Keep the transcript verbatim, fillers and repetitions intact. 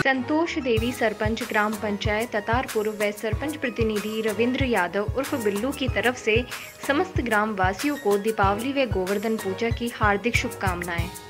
संतोष देवी सरपंच ग्राम पंचायत ततारपुर व सरपंच प्रतिनिधि रविंद्र यादव उर्फ बिल्लू की तरफ से समस्त ग्राम वासियों को दीपावली व गोवर्धन पूजा की हार्दिक शुभकामनाएं।